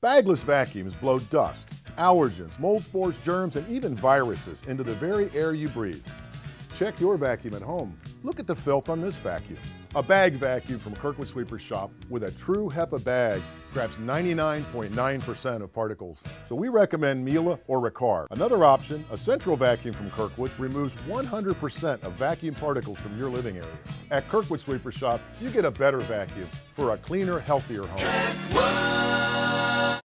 Bagless vacuums blow dust, allergens, mold spores, germs, and even viruses into the very air you breathe. Check your vacuum at home. Look at the filth on this vacuum. A bag vacuum from Kirkwood Sweeper Shop with a true HEPA bag grabs 99.9% of particles. So we recommend Miele or Ricard. Another option, a central vacuum from Kirkwood, removes 100% of vacuum particles from your living area. At Kirkwood Sweeper Shop, you get a better vacuum for a cleaner, healthier home.